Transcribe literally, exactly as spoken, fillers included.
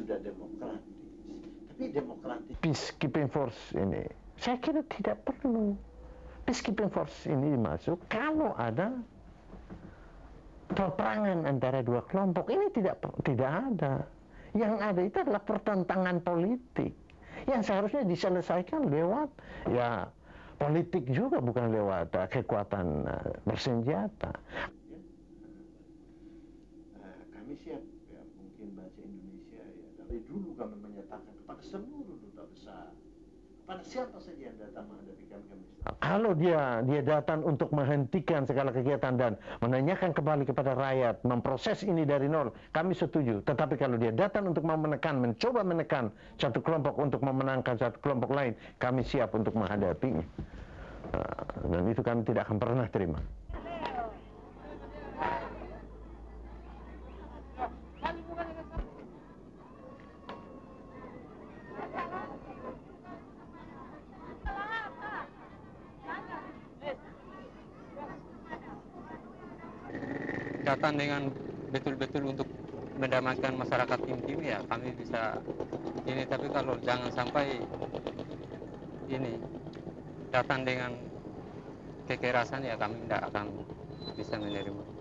sudah demokratis. Tapi demokratis. Peacekeeping force ini, saya kira tidak perlu. Peacekeeping force ini masuk kalau ada peperangan antara dua kelompok. Ini tidak tidak ada. Yang ada itu adalah pertentangan politik yang seharusnya diselesaikan lewat ya politik juga, bukan lewat uh, kekuatan uh, bersenjata. Ya, uh, kami siap, ya, mungkin Bahasa-Indonesia ya, dari dulu kami menyatakan kepada seluruh duta besar, pada siapa saja yang datang menghadapi kami, kami kalau dia dia datang untuk menghentikan segala kegiatan dan menanyakan kembali kepada rakyat, memproses ini dari nol, kami setuju. Tetapi kalau dia datang untuk mau menekan, mencoba menekan satu kelompok untuk memenangkan satu kelompok lain, kami siap untuk menghadapinya. Dan itu kami tidak akan pernah terima. Datang dengan betul-betul untuk mendamaikan masyarakat tim-tim, ya kami bisa ini. Tapi kalau jangan sampai ini datang dengan kekerasan, ya kami tidak akan bisa menerima.